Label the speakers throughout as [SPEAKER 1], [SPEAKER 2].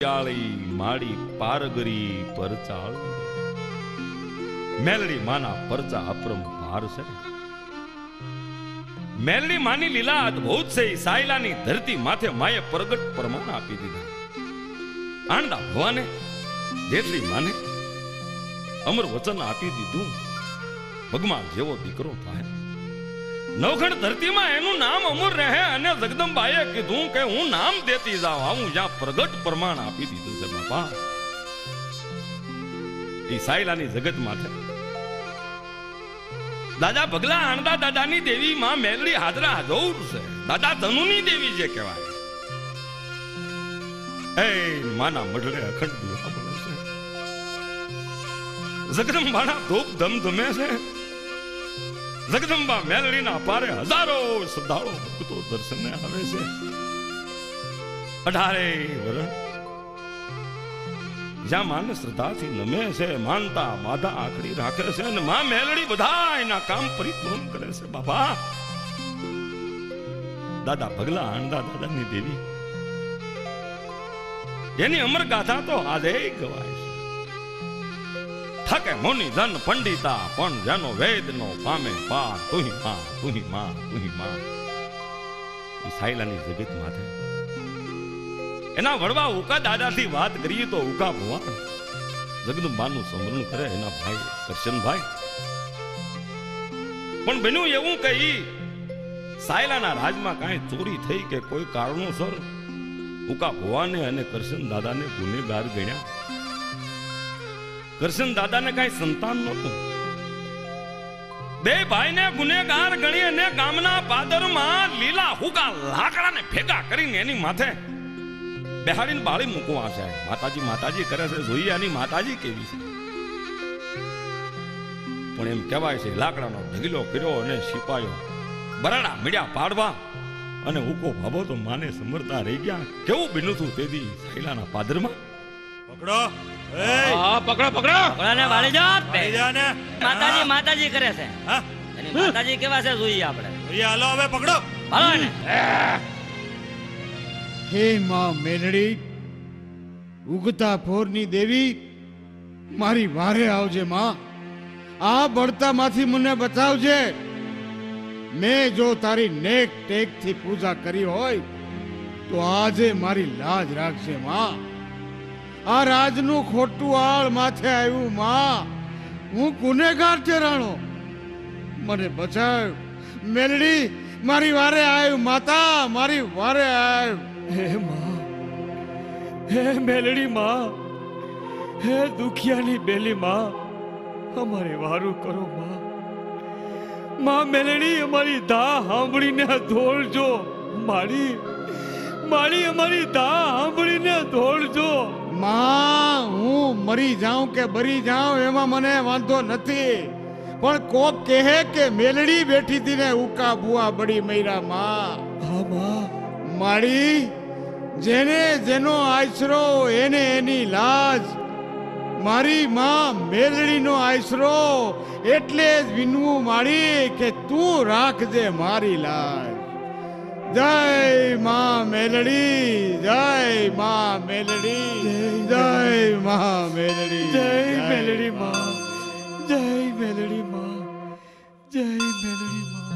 [SPEAKER 1] માડી પારગરી પરચાળ મેલડી માના પરચા અપરંપાર છે. મેલડી માની લીલા અદ્ભુત છે. સાયલાની ધરતી માથે માએ પ્રગટ પ્રમાણ આપી દીધા. આંડા ભવાને જેટલી માને અમર વચન આપી દીધું. ભગવાન જેવો દીકરો થાય. નવખંડ ધરતીમાં એનું નામ અમર રહે અને જગદંબાએ કીધું કે હું નામ દેતી જાઉં. આવું જ્યાં પ્રગટ પ્રમાણ આપી દીધું છે બાપા. એ સાયલાની જગત માથે દાદા ભગલા આણદા દાદાની દેવી માં મેલડી હાજરા હજોર છે. દાદા ધનુની દેવી જે કહેવાય. એ માના મઢડે અખંડ દીવા બને છે. જગદંબાના ધૂપ ધમધમે છે. જગદંબા મેલડીના પારે હજારો શ્રદ્ધાળુ ભક્તો દર્શને આવે છે. 18 વર્ષ જ્યાં માને શ્રદ્ધાથી નમે છે, માનતા બાધા આખડી રાખે છે અને માં મેલડી બધા એના કામ પરિપૂર્ણ કરે છે બાપા. દાદા ભગલા આણદા દાદાની દેવી એની અમર ગાથા તો આજે ગવાય છે. થકે મોની જન પંડિતા પણ જેનો વેદ નો પામે પાર તુહી માં તુહી માં તુહી માં. એ સાયલાની જગત માથે એના વડવા ઉકા દાદાથી વાત કરીએ તો ઉકા ભવા જગદંબાનું સ્મરણ કરે એના ભાઈ કરશનભાઈ. પણ બન્યું એવું કઈ સાયલાના રાજમાં કાંઈ ચોરી થઈ કે કોઈ કારણોસર ઉકા ભવાને અને કરશન દાદાને ગુનેગાર ગણ્યા. કરશન દાદાને કાંઈ સંતાન નહોતું. બે ભાઈને ગુનેગાર ગણી અને ગામના પાદરમાં લીલા હુકા લાકડાને ભેગા કરીને એની માથે બેહાડીને બાળી મૂકવા છે. માતાજી માતાજી કરે છે. જોઈએ આની માતાજી કેવી છે. પણ એમ કહેવાય છે લાકડાનો ઢગલો કર્યો અને સિપાયો બરાડા મીડિયા પાડવા અને હુકો ભાભો તો માને સમરતા રહી ગયા. કેવું બન્યું હતું તેદી સાયલાના પાદરમાં.
[SPEAKER 2] પકડો
[SPEAKER 3] પકડો પકડોને વાળી જા ને. માતાજી માતાજી કરે છે. એની માતાજી કેવા છે જોઈએ આપણે.
[SPEAKER 2] હાલો હવે પકડો.
[SPEAKER 3] હાલો ને.
[SPEAKER 4] હે માં મેલડી, ઉગતા ફોરની દેવી, મારી વારે આવજે માં. આ બળતામાંથી મને બચાવજે. મેં જો તારી નેક ટેકથી પૂજા કરી હોય તો આજે મારી લાજ રાખશે માં. આ રાજનું ખોટું આળ માથે આવ્યું માં. હું ગુનેગાર ઠેરાણો, મને બચાવ. મેલડી મારી વારે આવ્યું માતા, મારી વારે આવ્યું.
[SPEAKER 5] હે માં, હે મેલડી માં, હે દુખિયાની બેલી માં, અમારે વારું કરો માં. માં મેલડી અમારી દા સાંભળીને દોડજો. મારી મારી અમારી દા સાંભળીને દોડજો.
[SPEAKER 4] માં હું મરી જાઉં કે બરી જાઉં એમાં મને વાંધો નથી, પણ કોક કહે કે મેલડી બેઠી હતી ને ઉકા બુઆ બડી મૈરા માં.
[SPEAKER 5] હા માં.
[SPEAKER 4] માડી જેને જેનો આશરો એને એની લાજ. મારી માં મેલડીનો આશરો એટલે જ વિનવું માડી કે તું રાખજે મારી લાજ. જય માં મેલડી, જય માં મેલડી, જય માં મેલડી,
[SPEAKER 5] જય મેલડી માં, જય મેલડી માં, જય મેલડી માં,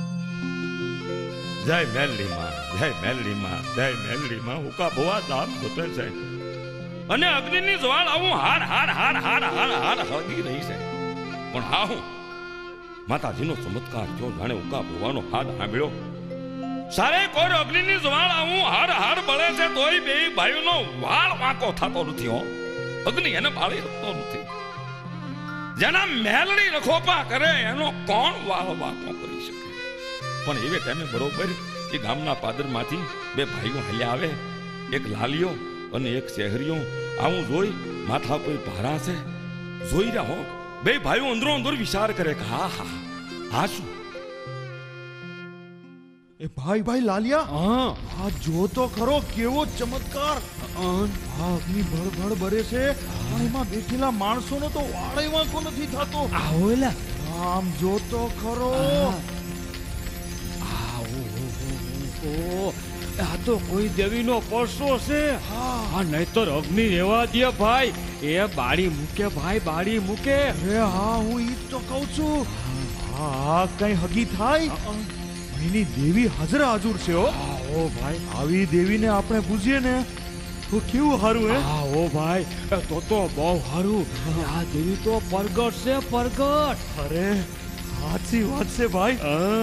[SPEAKER 1] જય મેલડી માં, જય મેલડી માં, જય મેલડી માં. હુકા ભવા દામ જોતે છે અને અગ્નિની જ્વાળ આવું હાર હાર હાર હાર હાર હાર હળગી રહી છે. પણ હા હું માતાજીનો ચમત્કાર જો જાણે હુકા ભવાનો હાથ સાંભળ્યો. સારે કોઈ અગ્નિની જ્વાળ આવું હાર હાર બળે છે તોય બે ભાઈઓનો વાળ વાંકો થતો નથી. હો અગ્નિ એને બાળી શકતો નથી. જેના મેલડી રખોપા કરે એનો કોણ વાળ વાંકો કરી શકે. પણ એવે ટાઈમે બરોબર એ ગામના પાદરમાંથી બે ભાઈઓ હાલ્યા આવે. એક લાલિયો અને એક શહેરીઓ. આવું જોઈ માથા કોઈ ભારા છે જોઈ રહ્યા હો. બે ભાઈઓ અંદરો અંદર વિચાર કરે કે હા હા હા શું.
[SPEAKER 6] એ ભાઈ લાલિયા, આ જો તો ખરો કેવો ચમત્કાર. અગ્નિ ભળભળ બરે છે. એમાં બેઠેલા માણસોનો તો વાળે વાંકો નથી થતો.
[SPEAKER 5] આવો એલા
[SPEAKER 6] આમ જો તો ખરો.
[SPEAKER 5] આ તો કોઈ દેવીનો પરસો છે. હા નહીતર અગ્નિ રેવા દે ભાઈ. એ બાળી મૂકે ભાઈ, બાળી મૂકે.
[SPEAKER 6] અરે હા, હું ઈ જ તો કહું છું. હા કઈ હગી થાય એની દેવી હાજર હાજર છે.
[SPEAKER 5] ઓ ભાઈ,
[SPEAKER 6] આવી દેવીને આપણે પૂજીએ ને તો કેવું સારું હે.
[SPEAKER 5] હા ઓ ભાઈ, તો બહુ સારું. આ દેવી તો પ્રગટ છે, પ્રગટ.
[SPEAKER 6] અરે સાચી વાત છે ભાઈ.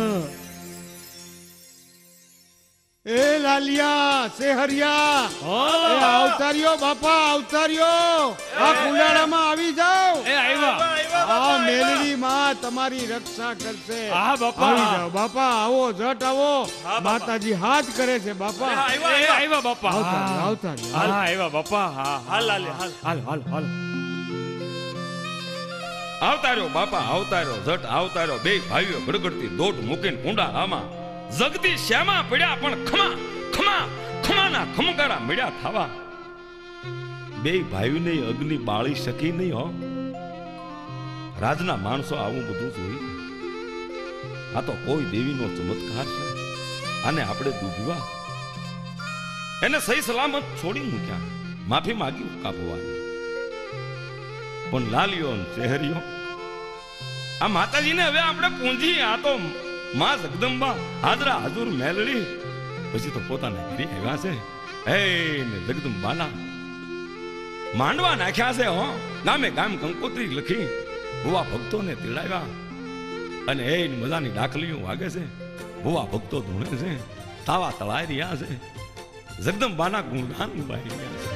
[SPEAKER 4] એ લાલિયા સેહરિયા, એ અવતાર્યો બાપા, અવતાર્યો. આ કુંડાળામાં આવી જાઓ.
[SPEAKER 5] એ આવ્યા.
[SPEAKER 4] આ મેલડી માં તમારી રક્ષા કરશે.
[SPEAKER 5] હા બાપા.
[SPEAKER 4] આવી જાઓ બાપા, આવો જટ આવો. માતાજી હાથ કરે છે બાપા.
[SPEAKER 5] આવ્યા બાપા.
[SPEAKER 4] અવતાર્યો, અવતાર્યો.
[SPEAKER 5] હા આવ્યા બાપા. હા
[SPEAKER 2] હાલ લાલે હાલ.
[SPEAKER 5] હાલ હાલ હાલ.
[SPEAKER 1] આવતાર્યો બાપા, આવતાર્યો જટ આવતાર્યો. બે ભાઈઓ ગડગડતી દોટ મૂકીને કુંડાળામાં જગદી શ્યામા પડ્યા, પણ ખમા ખમા ખમાના ખમકારા મળ્યા થાવા. બે ભાઈઓને અગ્નિ બાળી શકી નહીં. હો રાજના માણસો આવું બધું જોઈ. આ તો કોઈ દેવીનો ચમત્કાર છે. આને આપણે દુભવા, એને સહી સલામત છોડી મૂક્યા. માફી માંગી કાપવાની. પણ લાલિયો અને ચહેરીઓ, આ માતાજીને હવે આપણે પૂંજી. આ તો માં જગદંબા હાજરા હાજુર મેલડી. પછી તો પોતાના ઘરે આવ્યા છે. હે ને જગદંબાના માંડવા નાખ્યા છે. હો નામે ગામ કંકોત્રી લખી ભુવા ભક્તોને તેડાવ્યા. અને એ મજાની ડાકલીઓ વાગે છે. ભુવા ભક્તો ધૂણે છે, તાવા તળાઈ રહ્યા છે. જગદંબાના ગુણગાન ગાઈ રહ્યા છે.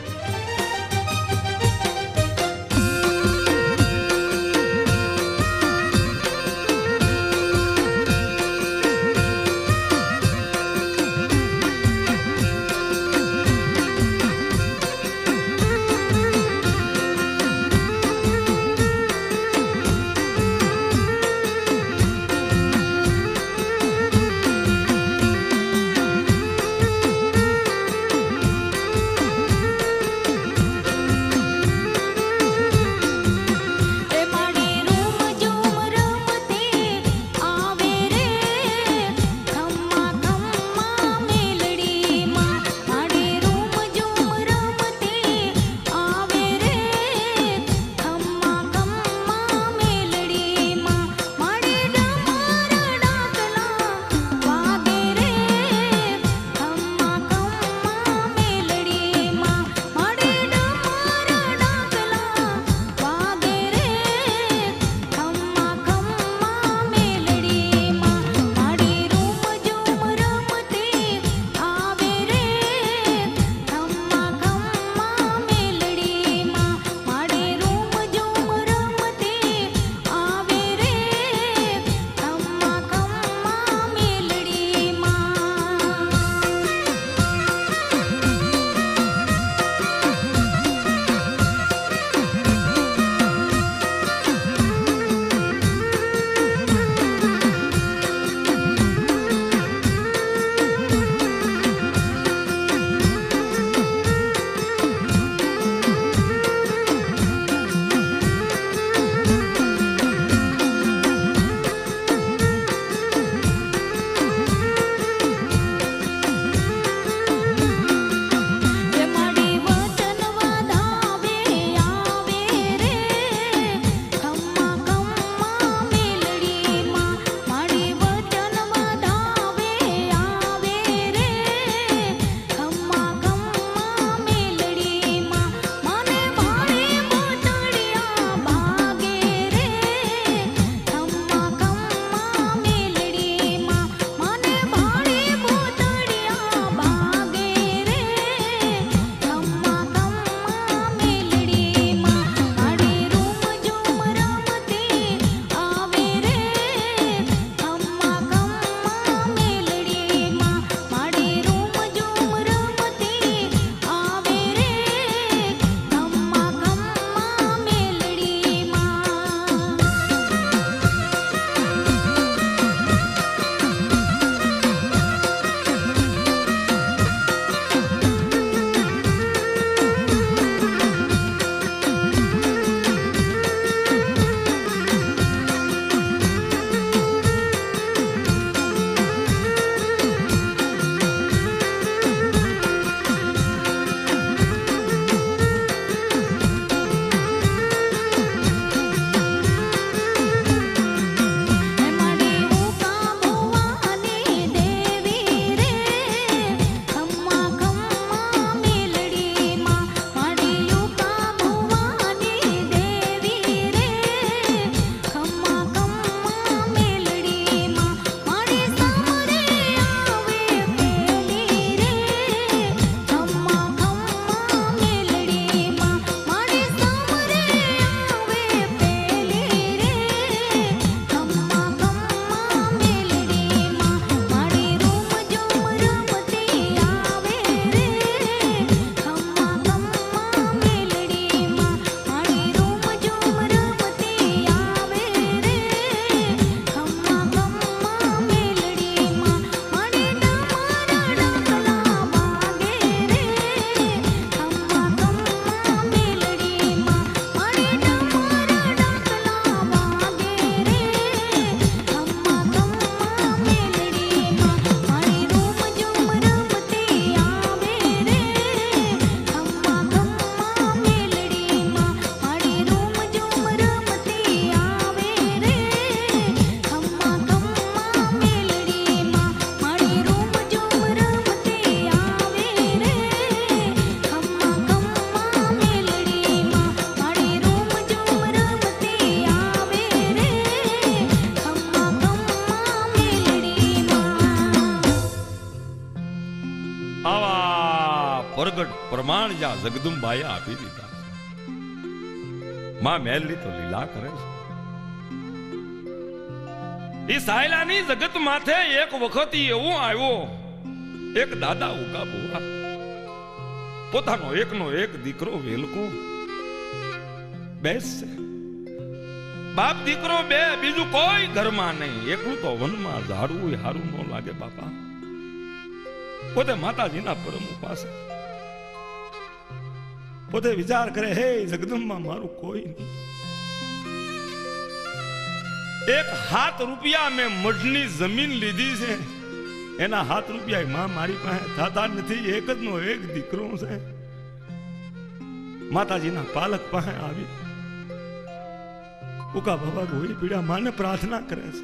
[SPEAKER 1] પ્રગટ પ્રમાણ જ્યાં જગદંબાએ આપી દીધા છે. માં મેલડી તો લીલા કરે છે. એ સાયલાની જગત માથે એક વખત એવું આવ્યો, એક દાદા ઉગા બુવા, પોતાનો એકનો એક દીકરો વેલકો બેસશે. બાપ દીકરો બે, બીજું કોઈ ઘરમાં નહીં, એકલું તો વનમાં ઝાડવું હારું ન લાગે બાપા. પોતે માતાજીના પરમ ઉપાસક, પોતે વિચાર કરે, હે જગદંબા મારું કોઈ નહીં. એક હાથ રૂપિયા મેં મઢની જમીન લીધી છે, એના હાથ રૂપિયા માં મારી પાસે થતા નથી. એક જ નો એક દીકરો છે, માતાજીના પાલક પાસે આવી ઉકા બાબા રોઈ પીડા માને પ્રાર્થના કરે છે.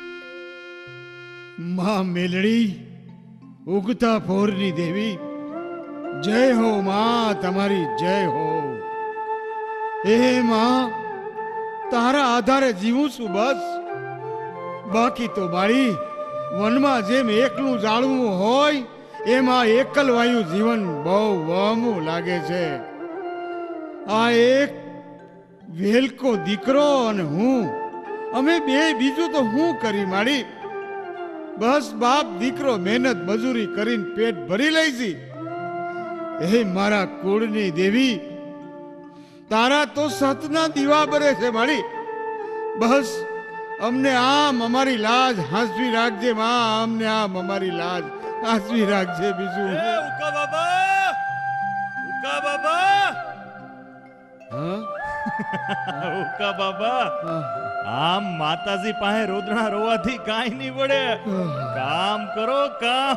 [SPEAKER 4] માં મેલડી, ઉગતા ફોરની દેવી, જય હો માં, તમારી જય હો. એ માં, તારા આધારે જીવું છું બસ. બાકી તો બાળી વનમાં જેમ એકલું જાળવું હોય, એમાં એકલવાયું જીવન બહુ વહમું લાગે છે. આ એક વેલકો દીકરો અને હું, અમે બે બીજું તો હું કરી માડી. બસ બાપ દીકરો મહેનત મજૂરી કરીને પેટ ભરી લઈશી. હે મારા કુળની દેવી, તારા તો સતના દીવા બરે છે માડી. બસ અમને આમ અમારી લાજ હાંસવી રાખજે માં, અમને આમ અમારી લાજ હાંસવી રાખજે. બીજું
[SPEAKER 6] ઉકા બાબા, ઉકા બાબા,
[SPEAKER 4] હા
[SPEAKER 6] ઉકા બાબા, આમ માતાજી પાસે રોદણા રોવાથી કાંઈ નહીં પડે. કામ કરો કામ.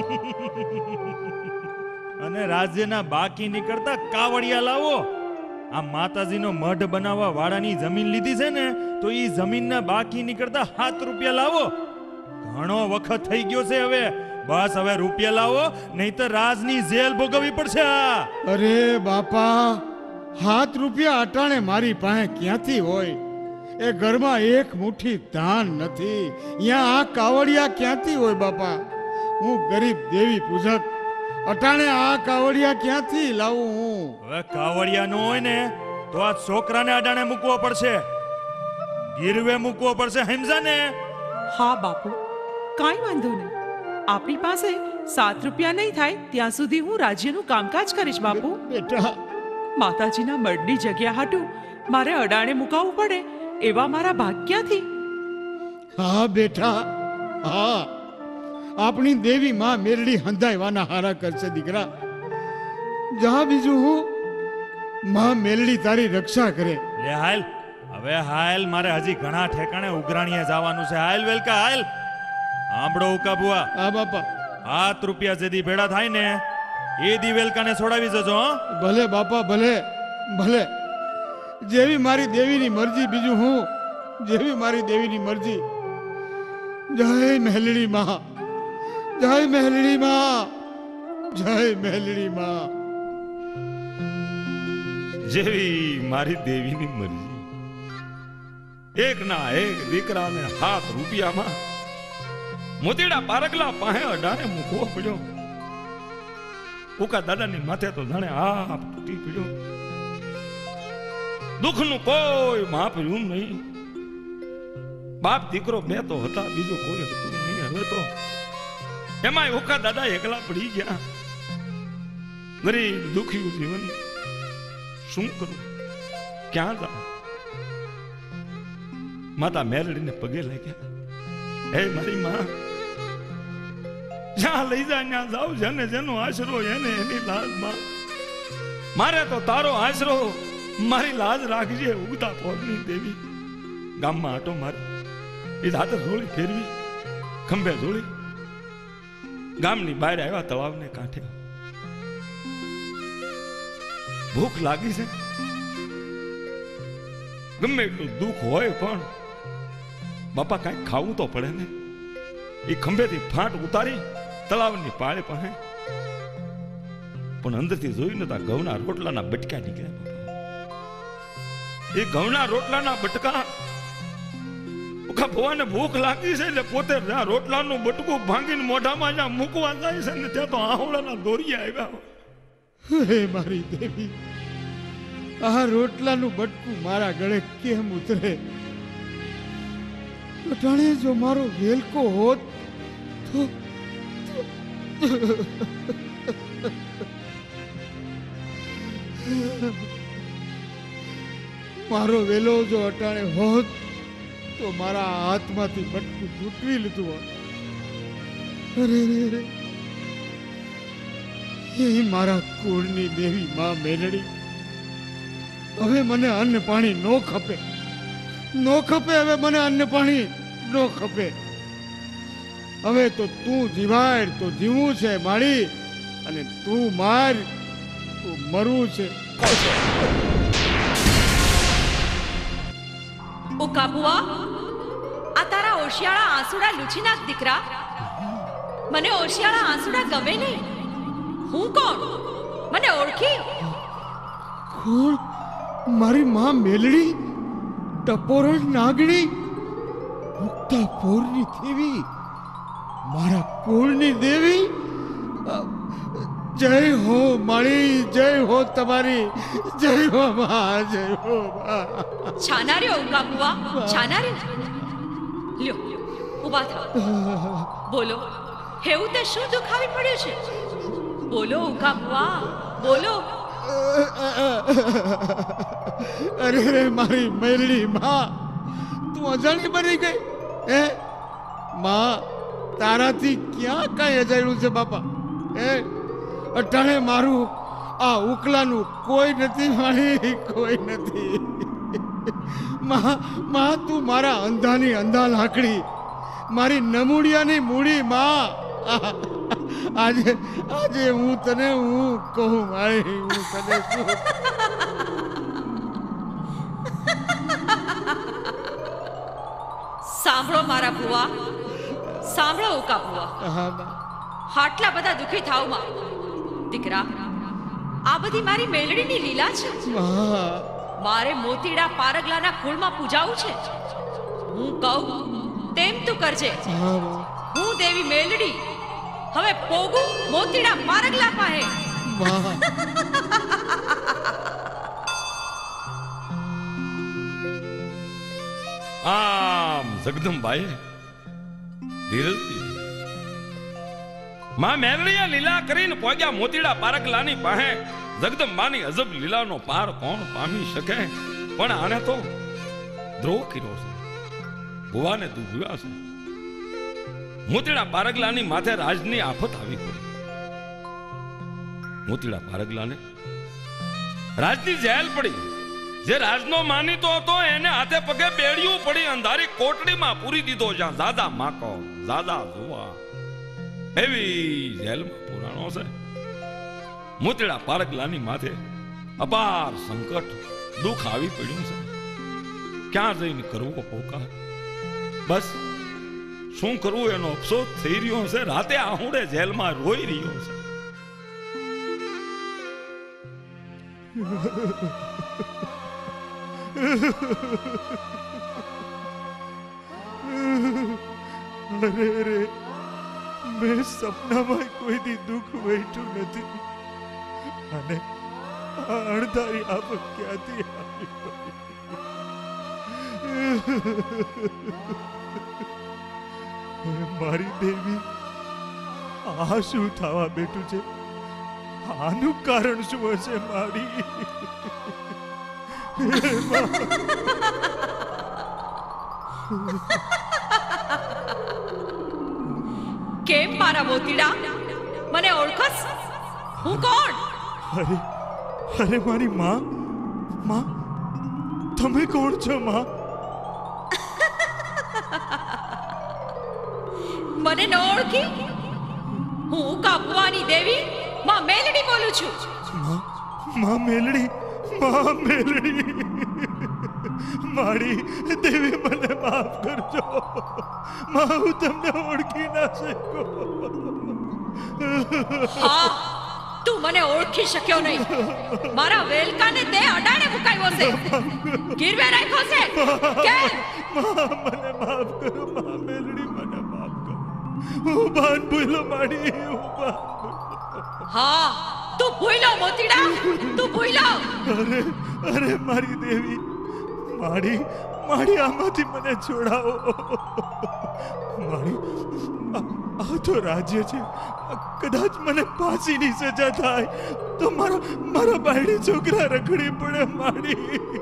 [SPEAKER 6] અને રાજ્યના બાકી નીકળતા કાવડિયા લાવો. આ માતાજીનો મઢ બનાવવા વાળાની જમીન લીધી છે ને, તો ઈ જમીનના બાકી નીકળતા 7 રૂપિયા લાવો. ઘણો વખત થઈ ગયો છે હવે. બસ હવે રૂપિયા લાવો, નહીતર રાજની જેલ ભોગવવી પડશે.
[SPEAKER 4] અરે બાપા, 7 રૂપિયા અટાણે મારી પાસે ક્યાંથી હોય? એ ઘરમાં એક મુઠ્ઠી ધાન નથી. અહીંયા આ કાવડિયા ક્યાંથી હોય બાપા? હું ગરીબ દેવી પૂજક, અટાણે આ કાવડિયા ક્યાંથી લાવું હું?
[SPEAKER 6] હવે કાવડિયા નો હોય ને તો આ છોકરાને અડાણે મૂકવો પડશે, ગીરવે મૂકવો પડશે, સમજા ને?
[SPEAKER 7] હા બાપુ, કાંઈ વાંધો નહીં. આપણી પાસે 7 રૂપિયા નહીં થાય ત્યાં સુધી હું રાજ્યનું કામકાજ કરીશ બાપુ.
[SPEAKER 4] બેટા,
[SPEAKER 7] માતાજીના મઢની જગ્યા હાટું મારે અડાણે મુકાવવું પડે એવા મારા ભાગ્યથી.
[SPEAKER 4] હા બેટા, હા, આપણી દેવી માં મેરડી હંધાઈવાના હારા કરશે દીકરા. જા બીજું હું, માં મેરડી તારી રક્ષા કરે.
[SPEAKER 6] લે હાલ, હવે હાલ, મારે હજી ઘણા ઠેકાણે ઉઘરાણીએ જવાનું છે. હાલ વેલકા હાલ. આંબળો ઉકા બુઆ,
[SPEAKER 4] હા બાપા.
[SPEAKER 6] 7 રૂપિયા જેદી ભેડા થાય ને એ દી વેલકાને છોડાવી જજો.
[SPEAKER 4] ભલે બાપા, ભલે ભલે. જેવી મારી દેવીની મરજી, બીજું હું, જેવી મારી દેવીની મરજી. જય મેલડી માં, જય મેલડી માં, જય મેલડી માં.
[SPEAKER 1] જેવી મારી દેવીની મરજી. એક ના એક દીકરાને 7 રૂપિયામાં મોતીડા પારકલા પાસે અડાણે મૂકવો પડ્યો. ઉકા દાદાની માથે તો જાણે આપ તૂટી પડ્યો. દુઃખનું કોઈ માપ રહ્યું નહીં. બાપ દીકરો બે તો હતા, બીજું કોઈ હતું નહીં. હવે તો એમાં ઉકા દાદા એકલા પડી ગયા. ગરીબ દુખ્યું જીવન શું કરું, ક્યાં જાઉં? માતા મેલડીને પગે લાગ્યા. હે મારી માં, જ્યાં લઈ જાય ત્યાં જાવ. જેને જેનો આશરો એને એની લાજ માં. મારે તો તારો આશરો, મારી લાજ રાખજે ઉગતા ફોરની દેવી. ગામમાં આટો મારી, એ હાથે જોડી ફેરવી, ખંભે જોડી ગામની બહાર આવ્યા, તળાવને કાંઠે. ભૂખ લાગી છે, ગમે એટલું દુઃખ હોય પણ બાપા કાંઈ ખાવું તો પડે ને. એ ખંભેથી ફાંટ ઉતારી તળાવની પાળે પાસે, પણ અંદરથી જોઈને તા ઘઉંના રોટલાના બટકા નીકળ્યા. એ ઘઉંના રોટલાના બટકા, ઉખા ભવાને ભૂખ લાગી છે એટલે પોતે રોટલાનું બટકું ભાંગીને મોઢામાં જ્યાં મૂકવા જાય છે ને ત્યાં તો આહોળાના દોરિયા આવ્યા.
[SPEAKER 4] હે મારી દેવી, આ રોટલાનું બટકું મારા ગળે કેમ ઉતરે? અટાણે જો મારો વેલકો હોત તો મારો વેલો જો અટાણે હોત તો મારા હાથમાંથી બટકું તૂટવી લીધું હોત. અરે રે, એ મારા કુળની દેવી માં મેલડી, હવે મને અન્ન પાણી નો ખપે, નો ખપે. હવે મને અન્ન પાણી નો ખપે. હવે તો તું જીવાડ તો જીવવું છે માળી, અને તું માર તો મરવું છે.
[SPEAKER 8] ઉકા બુઆ, આ તારા ઓશિયાળા આંસુડા લૂછી નાખ દીકરા. મને ઓશિયાળા આંસુડા ગમે નહીં. હું કોણ? મને ઓળખી?
[SPEAKER 4] કોણ? મારી માં મેલડી, ટપોરણ નાગણી, મુક્તા પોરની દેવી, મારા કુળની દેવી. જય હો માળી, જય હો તમારી, જય હો માં, જય હો માં.
[SPEAKER 8] છાનાર્યો ઉકા બુઆ, છાનાર્યો. લ્યો, ઊભા થાઓ. બોલો, એવું તે શું દુઃખ આવી પડ્યું છે? બોલો ઉકા બુઆ, બોલો.
[SPEAKER 4] અરે રે મારી મેલડી માં, તું અજાણી બની ગઈ હે? માં, તારાથી ક્યાં કઈ અજાણ્યું છે બાપા? હે, અટાણે મારું આ ઉકલાનું કોઈ નથી મારી, કોઈ નથી. માં, તું મારા અંધાની અંધા લાકડી, મારી નમૂડિયાની મૂડી માં. આજે હું તને હું કહું મારી, હું તને શું?
[SPEAKER 8] સાંભળો મારા બુઆ, સાંભળો ઉકા બુઆ. આટલા બધા દુખી થાવ માં. દીકરા, આ બધી મારી મેલડીની લીલા છે. મારે મોતીડા પારગલાના કુળમાં પૂજાવું છે. હું કહું તેમ તું કરજે. હું દેવી મેલડી હવે પોગું મોતીડા પારગલા પાસે.
[SPEAKER 1] આમ જગદંબાએ ધીરજથી માં મેલડીએ લીલા કરીને પોગ્યા મોતીડા પારગલાની પાસે. જગદંબાની અજબ લીલાનો પાર કોણ પામી શકે? પણ આને તો દ્રોહ કર્યો છે, ભુવાને દુભવ્યા છે. મોતીડા પારગલાની માથે રાજની આફત આવી પડી. મોતીડા પારગલાને રાજની જેલ પડી. જે રાજનો માનીતો હતો એને હાથે પગે બેડિયું પડી અંધારી કોટડીમાં પૂરી દીધો, જ્યાં દાદા માકો દાદા જોવા એવી જેલમાં પુરાણો છે. મોતીડા પારગલાની માથે અપાર સંકટ દુઃખ આવી પડ્યું છે. ક્યાં જઈને કરવો પોકાર? બસ શું કરવું એનો અફસોસ થઈ રહ્યો છે. રાતે આહુડે જેલમાં રોઈ રહ્યો છે.
[SPEAKER 6] અરે રે, મેં સપનામાં કોઈ દી દુઃખ વેઠ્યું નથી, અને આ અણધારી આફત ક્યાંથી આવી પડી? મારી દેવી, આ શું થવા બેઠું છે? આનું કારણ શું હશે મારી?
[SPEAKER 8] કેમ મારા મોતીડા, મને ઓળખસ? હું કોણ?
[SPEAKER 6] અરે મારી માં, તમે કોણ છો માં?
[SPEAKER 8] મને ન ઓળખી? હું કાપવાની દેવી માં મેલડી બોલું છું.
[SPEAKER 6] માં મેલડી, માં મેલડી, મારી દેવી મને માફ કરજો. માં, હું તમને ઓળખી ના શક્યો.
[SPEAKER 8] હા, તું મને ઓળખી શક્યો નહીં. મારા વેલકાને તે અડાણે મુકાયો છે, ગીરવે રાખ્યો છે. કેમ?
[SPEAKER 6] મને માફ કરો માં મેલડી, મને માફ કરો. હું બાન ભૂલો માડી, હું બાન.
[SPEAKER 8] હા, તું ભૂલો મોતીડા, તું ભૂલો.
[SPEAKER 6] અરે અરે મારી દેવી, માડી માડી આમાંથી મને છોડાવો. માડી આ તો રાજ્ય છે, કદાચ મને ફાંસીની સજા થાય તો મારા બાયડી છોકરા રખડી પડે. માડી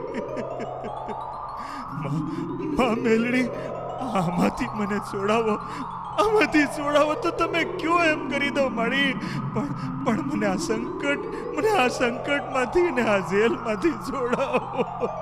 [SPEAKER 6] માં મેલડી, આમાંથી મને છોડાવો, આમાંથી છોડાવો તો તમે કયો એમ કરી દો માડી. પણ મને આ સંકટમાંથી ને આ જેલમાંથી છોડાવો.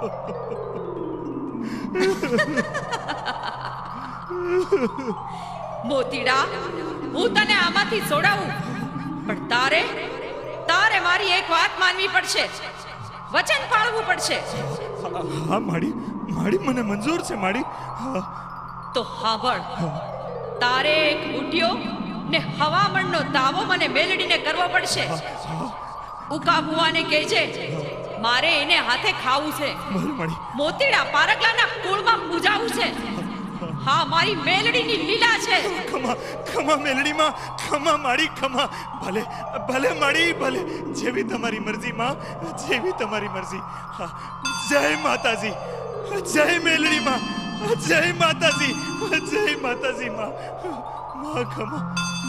[SPEAKER 8] મોતીડા, હું તને આમાંથી છોડાવું, પણ તારે મારી એક વાત માનવી પડશે, વચન પાળવું પડશે.
[SPEAKER 6] હા માડી, મને મંજૂર છે માડી.
[SPEAKER 8] તો સાંભળ, તારે એક બુટિયો ને હવામણનો દાવો મને મેલડીને કરવો પડશે. ઉકા ભુવાને કહેજે મારે એને હાથે ખાવું છે, મોતીડા પારગલાના કુળમાં પૂજાવું છે. હા, મારી મેલડીની લીલા છે.
[SPEAKER 6] ખમા મેલડી માં, ખમા માડી, ખમા. ભલે માડી, ભલે, જેવી તમારી મરજી માં, જેવી તમારી મરજી. હા, જય માતાજી, જય મેલડી માં, જય માતાજી, જય માતાજી માં. ખમા.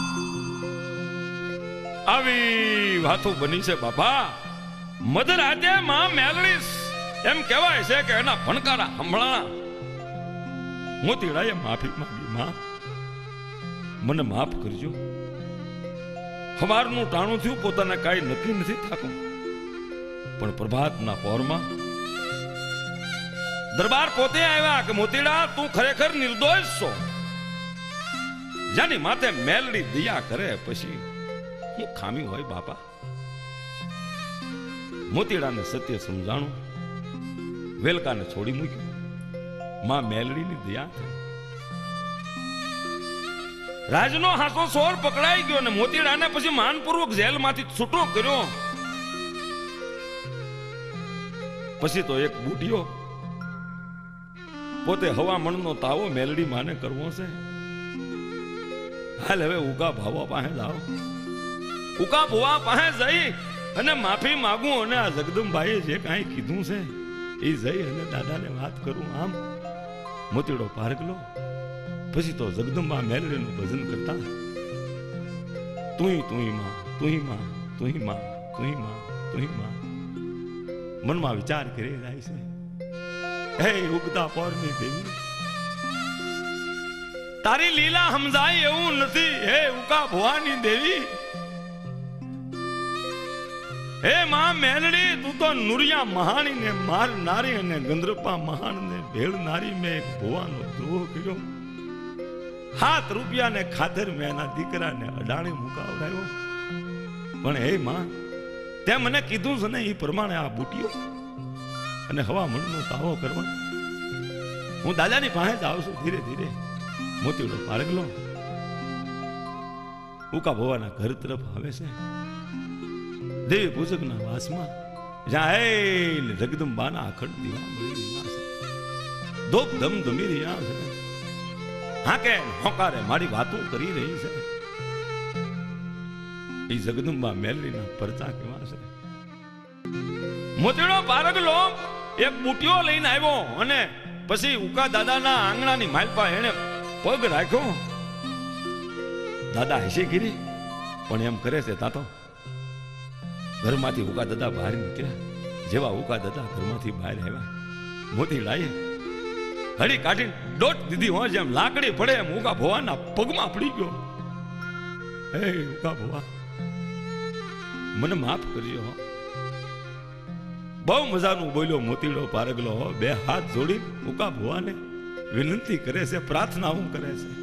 [SPEAKER 1] આવી વાતો બની છે બાપા. મધરાતે માં મેલડી એમ કહેવાય છે કે એના ભણકારા સંભળાણા. મોતીડાએ માફી માંગી, માં મને માફ કરજો. સવારનું ટાણું થયું, પોતાને કાંઈ નક્કી નથી થાતું, પણ પ્રભાતના પહોરમાં દરબાર પોતે આવ્યા કે મોતીડા તું ખરેખર નિર્દોષ છો. જાની માથે મેલડી દયા કરે પછી હું ખામી હોય બાપા. મોતીડાને સત્ય સમજાણું, વેલકાને છોડી મૂક્યું. માં મેલડીની દયા થઈ. રાજનો હાસો સોર પકડાઈ ગયો ને મોતીડાને પછી માનપૂર્વક જેલમાંથી છૂટો કર્યો. પછી તો એક બુટિયો પોતે હવામણનો તાવો મેલડી માને કરવો છે. હાલ હવે ઉકા ભાવા પાસે જાઓ, ઉકા ભુવા પાસે જઈ અને માફી માંગું અને આ જગદંબાઈએ જે કાંઈ કીધું છે એ જઈ અને દાદાને વાત કરું. આમ મોતીડો પારગલો પછી તો જગદંબા મેલડીનું ભજન કરતા તુંય માં, તુંય માં, તુંય માં, તુંય માં, તુંય માં. મનમાં વિચાર કરી જાય છે, હે ઉગતા પોરની દેવી, તારી લીલા સમજાય એવું નથી. હે ઉકા ભવાની દેવી, હે માં મેલડી, તું તો નુરિયા મહાણી ને મારનારી અને ગંદ્રપા મહાન ને ભેળનારી મેં એક ભુવાનો દ્રોહ કર્યો. 7 રૂપિયા ને ખાતર મેં એના દીકરાને અડાણી મુકાવડાયો. પણ હે માં, તે મને કીધું છે ને એ પ્રમાણે આ બુટીઓ અને હવામણનો તાવો કરવા હું દાદાની પાસે જ આવું છું. ધીરે ધીરે મોતીડો પારગલો ઉકા ભવાના ઘર તરફ આવે છે. દેવી પૂજકના વાસમાં જ્યાં જગદંબાના અખંડ દીવા મળી રહ્યા છે, ધોપ ધમ ધમી રહ્યા છે, હાકે હોકારે મારી વાતો કરી રહી છે. એ જગદંબા મેલડીના પરચા કેવા છે. મોતીડો પારગલો એક બુટીઓ લઈને આવ્યો અને પછી ઉકા દાદાના આંગણાની માલપા એને પગ રાખ્યો. દાદા હસી ગીરી પણ એમ કરે છે તાતો ઘરમાંથી ઉકા દાદા બહાર નીકળ્યા. જેવા ઉકા દાદા ઘરમાંથી બહાર આવ્યા, મોતીડાએ હળી કાઢીને ડોટ દીધી હોય જેમ લાકડી પડે એમ ઉકા ભવાના પગમાં પડી ગયો. હે ઉકા ભવા, મને માફ કરજો. બહુ મજાનું બોલ્યો મોતીડો પારગલો. 2 હાથ જોડી ઉકા ભવાને વિનંતી કરે છે, પ્રાર્થના હું કરે છે.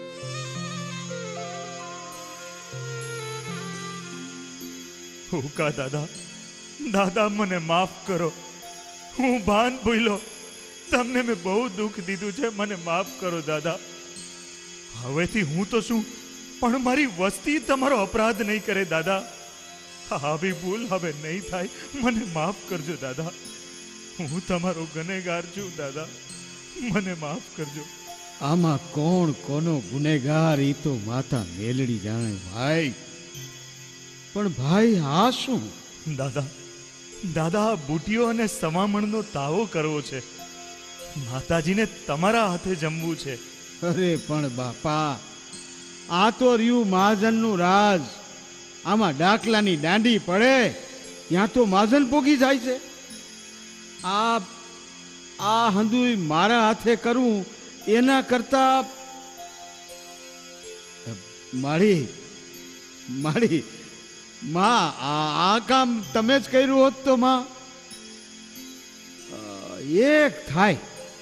[SPEAKER 6] ઉકા દાદા, દાદા મને માફ કરો, હું ભાન ભૂલ્યો, તમને મેં બહુ દુઃખ દીધું છે, મને માફ કરો દાદા. હવેથી હું તો શું પણ મારી વસ્તી તમારો અપરાધ નહીં કરે દાદા. આવી ભૂલ હવે નહીં થાય, મને માફ કરજો દાદા. હું તમારો ગુનેગાર છું દાદા, મને માફ કરજો.
[SPEAKER 4] આમાં કોણ કોનો ગુનેગાર એ તો માતા મેલડી જાણે ભાઈ. પણ ભાઈ આ શું?
[SPEAKER 6] દાદા દાદા આ બુટીઓ અને સમામણનો તાવો કરવો છે. માતાજીને તમારા હાથે જમવું છે.
[SPEAKER 4] અરે પણ બાપા, આ તો રહ્યું મહાજનનું રાજ. આમાં ડાકલાની દાંડી પડે ત્યાં તો મહાજન પોગી જાય છે. આ હંધુય મારા હાથે કરવું એના કરતા મારી મારી માં આ કામ તમે જ કર્યું હોત તો માં એક થાય.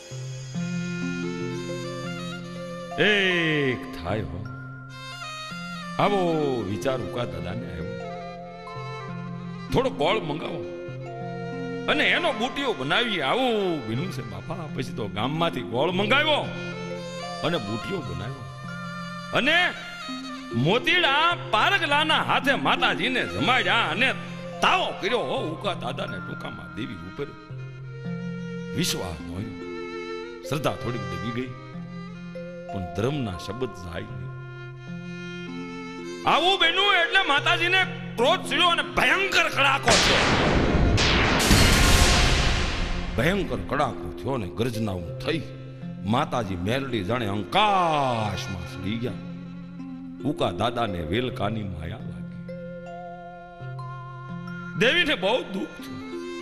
[SPEAKER 1] એક થાય હો. આવો વિચાર ઉકા દાદાને આવ્યો. થોડો ગોળ મંગાવો અને એનો બુટીઓ બનાવી આવું બીનું છે બાપા. પછી તો ગામમાંથી ગોળ મંગાવ્યો અને બુટીઓ બનાવ્યો અને મોતીડા પારગલાના હાથે માતાજીને જમાડ્યા અને તાવો કર્યો. હો ઉકા દાદાને ટૂંકામાં દેવી ઉપર વિશ્વાસ નહોતો. શ્રદ્ધા થોડીક ડગી ગઈ પણ ધર્મના શબ્દ જાય નહીં. આવું બન્યું એટલે માતાજીને ક્રોધ ચડ્યો અને ભયંકર કડાકો થયો. ભયંકર કડાકો થયો ને ગર્જનાઓ થઈ. માતાજી મેલડી જાણે આકાશમાં સડી ગયા. ઉકા દાદાને વેલકાની માયા લાગી. દેવીને બહુ દુઃખ થયું.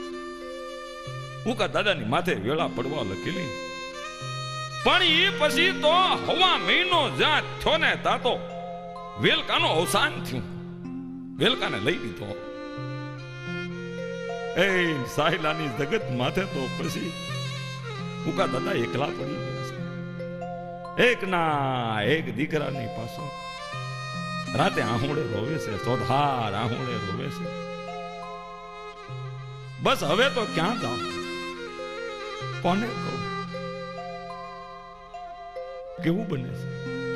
[SPEAKER 1] ઉકા દાદાની માથે વેળા પડવા લખેલી. પણ એ પછી તો હવા મહિનો જ્યાં થયો ને ત્યાં તો વેલકાનું અવસાન થયું. વેલકાને લઈ લીધો. એ સાહિલાની જગત માથે તો પછી ઉકા દાદા એકલા પડી ગયા છે. એક ના એક દીકરાની પાછો રાતે આહુડે રોવે છે. સોધાર આહુડે રોવે છે. બસ હવે તો ક્યાં જાઉં, કોને કહું, કેવું બને છે?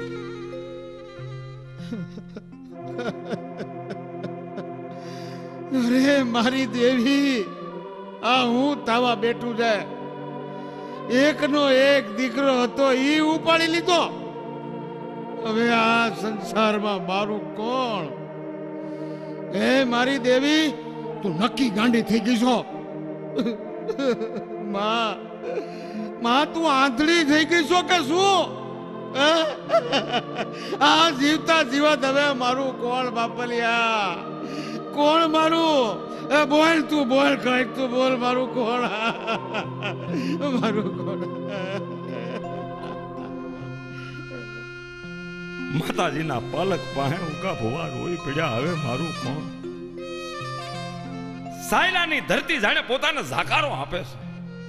[SPEAKER 4] અરે મારી દેવી, આ હું તાવા બેઠું છે. એકનો એક દીકરો હતો ઈ ઉપાડી લીધો. હવે આ સંસારમાં મારું કોણ? એ મારી દેવી, તું નક્કી ગાંડી થઈ ગઈ છો. માં તું આંધળી થઈ ગઈ છો કે શું? આ જીવતા જીવત હવે મારું કોણ બાપલિયા? કોણ મારું? બોલ તું, બોલ કઈક તું બોલ. મારું કોણ? મારું કોણ?
[SPEAKER 1] માતાજીના પાલક પાસે ઉકા ભવા રોઈ પડ્યા. હવે મારું કોણ? સાયલાની ધરતી જાણે પોતાને ઝાકારો આપે છે.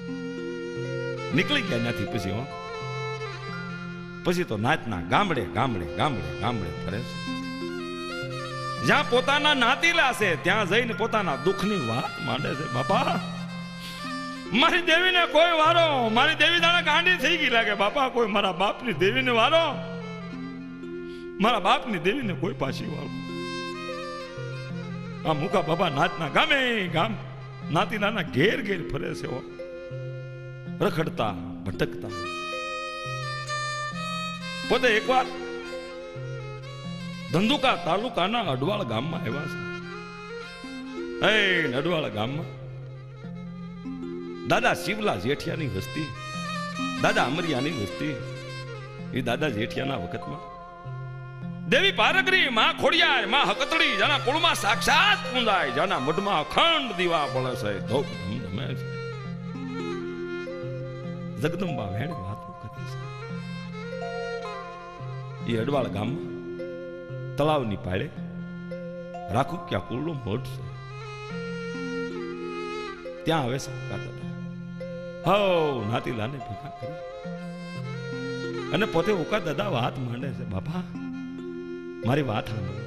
[SPEAKER 1] નીકળી ગયા ત્યાંથી પછી હો. પછી તો નાતના ગામડે ગામડે ગામડે ગામડે ફરે છે. જ્યાં પોતાના નાતીલા છે ત્યાં જઈને પોતાના દુઃખની વાત માંડે છે. બાપા, મારી દેવીને કોઈ વારો, મારી દેવી જાણે ગાંડી થઈ ગઈ લાગે. બાપા, કોઈ મારા બાપની દેવીને વારો, મારા બાપની દેવીને કોઈ પાછી વાળો. આ મુકા બાબા નાતના ગામે ગામ નાતીલાના ઘેર ઘેર ફરે છે. રખડતા ભટકતા. પોતે એકવાર ધંધુકા તાલુકાના અડવાળ ગામમાં આવ્યા છે. અડવાળ ગામમાં દાદા શિવલા જેઠિયાની વસ્તી, દાદા અમરિયાની વસ્તી. એ દાદા જેઠિયાના વખતમાં દેવી પારગરી, માં ખોડિયાર, માં હકતડી જેના કુળમાં સાક્ષાત પૂંજાય, જેના મઢમાં અખંડ દીવા બળે છે, ધોપ ધમધમે છે. જગદંબા વેણ વાતો કરે છે. એ અડવાળ ગામમાં તળાવની પાળે રાખું ક્યાં કુળનો મઠ છે. ત્યાં આવે છે દાદા. હો નાતીલાને ભેગા કરી અને પોતે ઉકા દાદા વાત માંડે છે. બાપા, મારી વાત સાંભળો.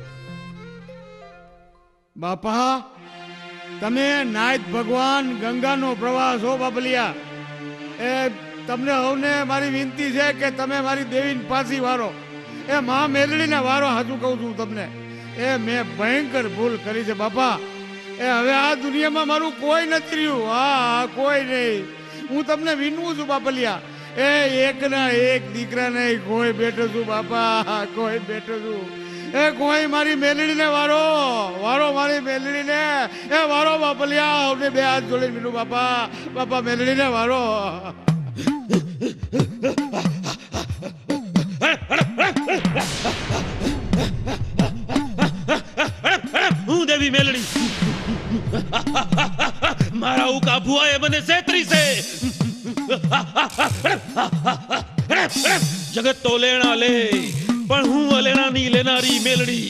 [SPEAKER 4] બાપા, તમે નાયત ભગવાન ગંગાનો પ્રવાસ હો બાબલિયા. એ તમને હવને મારી વિનંતી છે કે તમે મારી દેવીને પાછી વારો. એ માં મેલડીને વારો. હાચું કહું છું તમને, એ મેં ભયંકર ભૂલ કરી છે બાપા. એ હવે આ દુનિયામાં મારું કોઈ નથી રહ્યું. હા, કોઈ નહીં. હું તમને વિનવું છું બાપલિયા. એ એકના એક દીકરા નહીં, કોઈ બેઠો છું બાપા, કોઈ બેઠો છું. એ કોઈ મારી મેલડીને વારો વારો મારી મેલડીને એ વારો બાપલિયા અમને બે હાથ જોડે મીનું બાપા બાપા મેલડીને વારો
[SPEAKER 9] હું દેવી મેલડી મારા ઉકા ભુઆએ મને છેતરી છે જગત તો લેણા લે પણ હું અલેણાની લેનારી મેલડી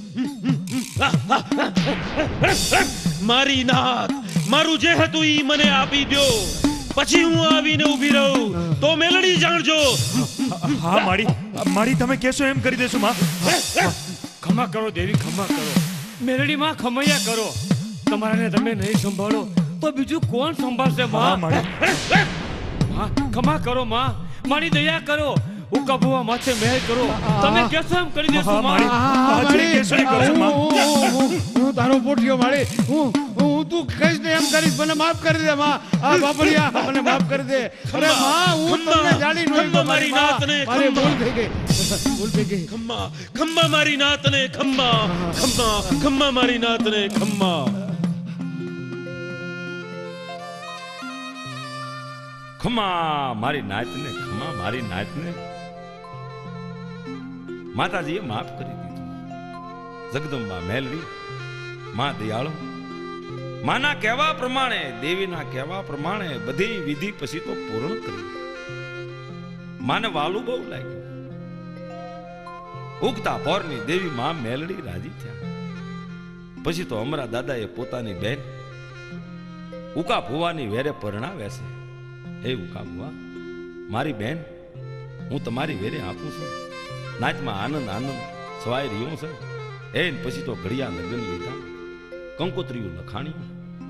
[SPEAKER 9] મારી નાત મારું જે હતું ઈ મને આપી દો પછી હું આવીને ઊભી રહું તો મેલડી જાણજો
[SPEAKER 6] હા માડી તમે કહેશો એમ કરી દેશું માં
[SPEAKER 5] ખમા કરો દેવી ખમા કરો મેલડી માં ખમૈયા કરો તમારાને તમે નહીં સંભાળો તો બીજું કોણ સંભાળશે માં ખમા કરો માં મારી દયા કરો ઉકા ભુવા માથે મહેર કરો તમે કેસો એમ કરી દેશો માં
[SPEAKER 4] હું તારો પોઠિયો મારી હું તું કહીશ ને એમ કરીશ મને માફ કરી દે માં આ બાપલિયા મને માફ કરી દે અરે માં હું તમને જાણી નોઈ
[SPEAKER 9] મારી નાતને
[SPEAKER 4] મારી ભૂલ થઈ ગઈ
[SPEAKER 9] ખમ્મા મારી નાતને ખમ્મા મારી નાતને ખમ્મા
[SPEAKER 1] ખમા મારી નાતને ખમા મારી નાતને માતાજીએ માફ કરી દીધું જગદંબા મેલડી માં દયાળુ માના કહેવા પ્રમાણે દેવીના કહેવા પ્રમાણે બધી વિધિ પછી તો પૂર્ણ કરી માને વાલું બહુ લાગ્યું ઉગતા પોરની દેવી માં મેલડી રાજી થયા પછી તો અમરા દાદાએ પોતાની બહેન ઉકા ભુવાની વેરે પરણાવે છે એ ઉકા ભુવા મારી બહેન હું તમારી વેરે આપું છું નાચમાં આનંદ સવાય રહ્યો છે એ પછી તો ઘડિયા લગ્ન લીધા કંકોત્રીયું લખાણ્યું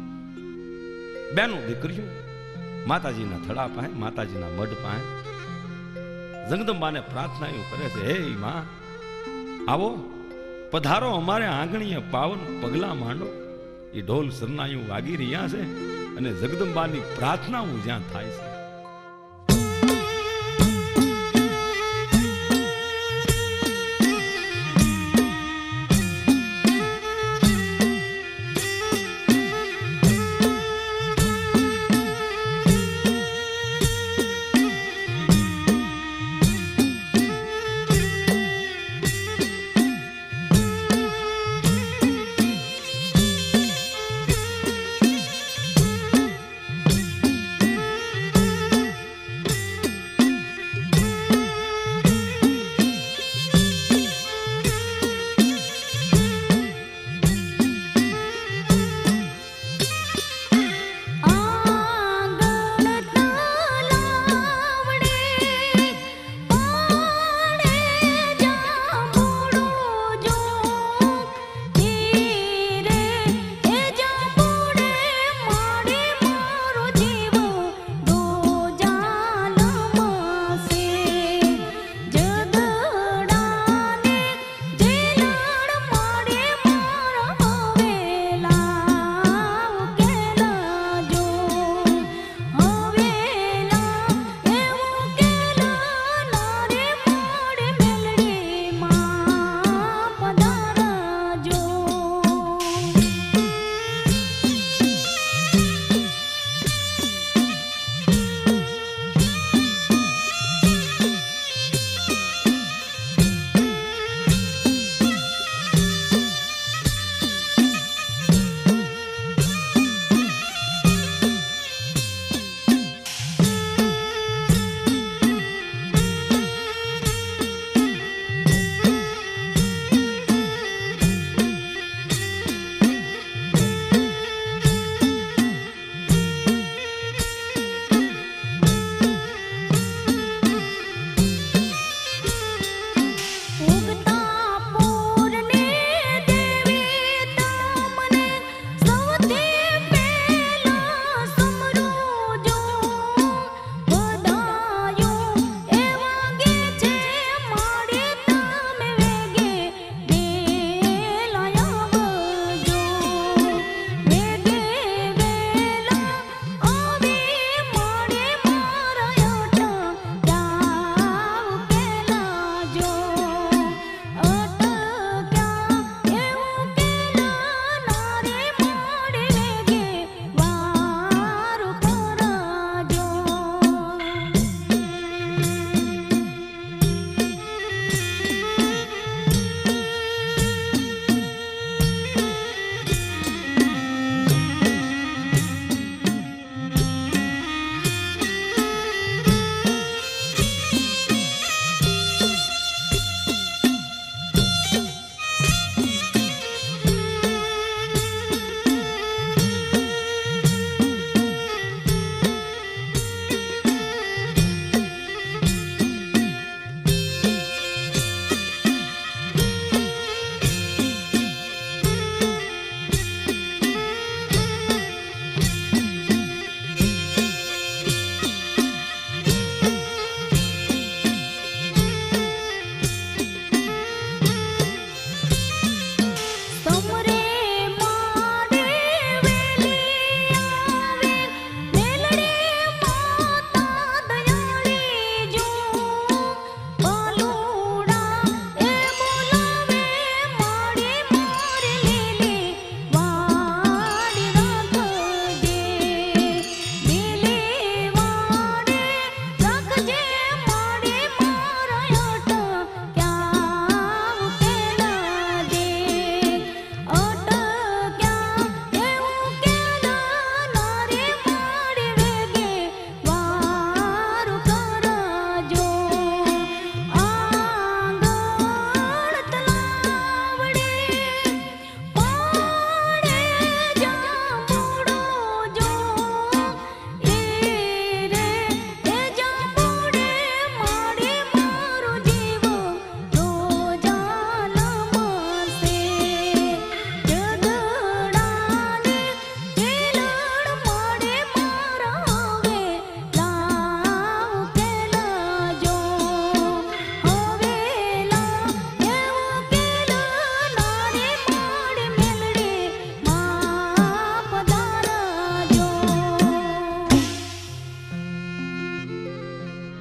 [SPEAKER 1] બેનું દીકરીયું માતાજીના થડા પાસે માતાજીના મઢ પાસે જગદંબાને પ્રાર્થના એવું કરે છે હે માં આવો પધારો અમારે આંગણીએ પાવન પગલા માંડો એ ઢોલ સરનાયું વાગી રહ્યા છે અને જગદંબાની પ્રાર્થનાઓ જ્યાં થાય છે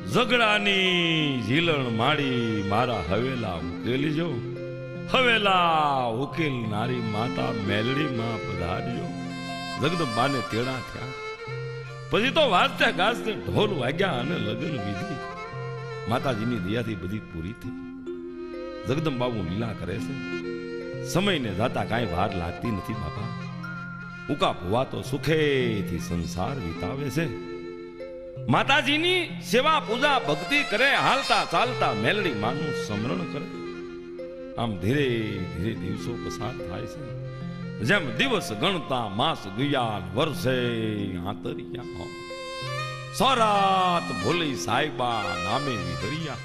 [SPEAKER 1] ઝઘડાની ઝીલણ માડી મારા હવેલા ઉકેલી જો, હવેલા ઉકેલનારી માતા મેલડી માં પધાર્યો. જગદંબાને તેડા થયા. પછી તો વાજતે ગાજતે ઢોલ વાગ્યા અને લગ્ન વિધિ માતાજીની દયાથી બધી પૂરી થઈ. જગદંબાબુ લીલા કરે છે. સમયને જાતા કાંઈ વાર લાગતી નથી બાપા. ઉકા ભુવા તો સુખેથી સંસાર વિતાવે છે. માતાજીની સેવા પૂજા ભક્તિ કરે, હાલતા ચાલતા મેલડી માનું સ્મરણ કરે. આમ ધીરે ધીરે દિવસો પસાર થાય છે. જેમ દિવસ ગણતા માસ ગયા, વર્ષે આંતરિયા. સોરાત ભોલી સાહેબા નામે વિહરિયા.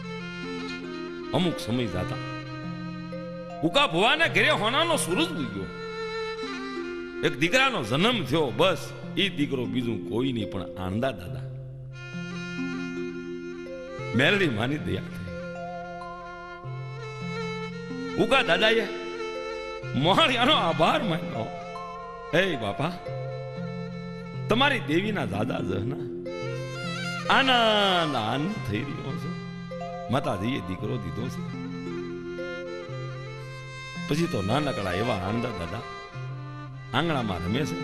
[SPEAKER 1] અમુક સમય જાતા ઉકા ભુવાને ઘરે હોનાનો સૂરજ ઉગ્યો. એક દીકરાનો જન્મ થયો. બસ એ દીકરો બીજું કોઈ નહીં પણ આંદા દાદા. મેલડી માની દયા થઈ. ઉકા દાદાએ મોહણિયાનો આભાર માન્યો. હે બાપા, તમારી દેવીના દાદા જહના આનંદ આનંદ થઈ રહ્યો છે. માતાજીએ દીકરો દીધો છે. પછી તો નાનકડા એવા આંદા દાદા આંગણામાં રમે છે.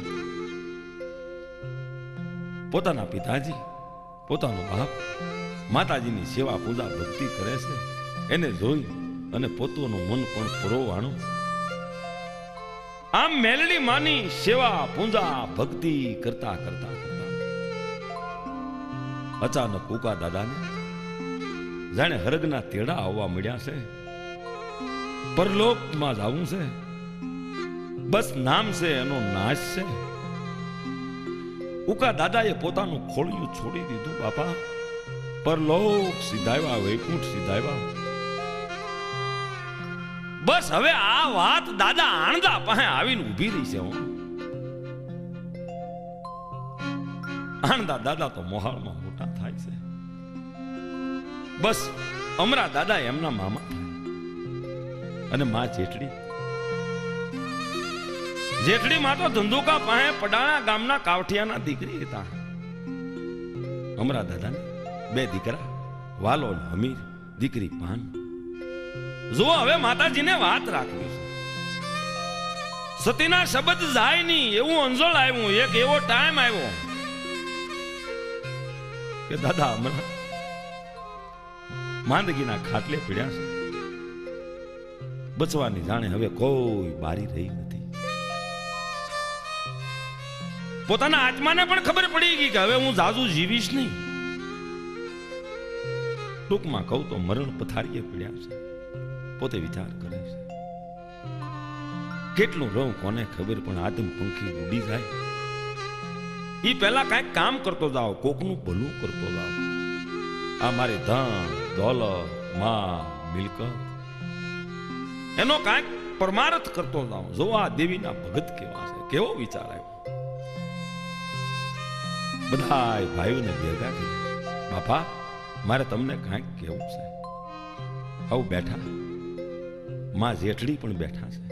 [SPEAKER 1] પોતાના પિતાજી, પોતાનો બાપ માતાજીની સેવા પૂજા ભક્તિ કરે છે. એને જોઈ અને પોતાનું મન પણ પરોવાણું. આમ મેલડી માની સેવા પૂજા ભક્તિ કરતા કરતા કરતા અચાનક ઉકા દાદાને જાણે હરગના તેડા આવવા મળ્યા છે. પરલોકમાં જવું છે. બસ નામ છે એનો નાશ છે. ઉકા દાદાએ પોતાનું ખોળિયું છોડી દીધું બાપા. પરલોક સીધાવ્યા, વૈકુંઠ સીધાવ્યા. બસ હવે આ વાત દાદા આણંદા પાસે આવીને ઊભી રહી છે. આણંદા દાદા તો મોહાળમાં મોટા થાય છે. બસ અમરા દાદા એમના મામા થાય. અને માં જેઠડી માં તો ધંધુકા પાસે પડાણા ગામના કાવઠિયાના દીકરી હતા. અમરા દાદાને 2 દીકરા, વાલો અને હમીર, દીકરી પાન. જુઓ હવે માતાજીને વાત રાખવી છે. સતીના શબ્દ જાય નહીં એવું અંજળ આવ્યું. એક એવો ટાઈમ આવ્યો કે દાદા અમરા માંદગીના ખાટલે પીડ્યા છે. બચવાની જાણે હવે કોઈ બારી રહી નથી. પોતાના આત્માને પણ ખબર પડી ગઈ કે હવે હું જાજુ જીવીશ નહીં. ટૂંકમાં કહું તો મરણ પથારીએ પીડ્યા છે. પોતે વિચાર કરે છે કેટલું રહું કોને ખબર, પણ આદમ પંખી ઉડી જાય એ પહેલા કઈક કામ કરતો જાઓ, કોકનું ભલું કરતો જાઓ. આ મારી ધન દોલત માં મિલકત એનો કઈક પરમાર્થ કરતો જાઓ. જો આ દેવીના ભગત કેવા છે, કેવો વિચાર આવ્યો. બધા ભાઈઓને ભેગા કરી, બાપા મારે તમને કાંઈક કેવું છે. આવું બેઠા, માં જેઠડી પણ બેઠા છે.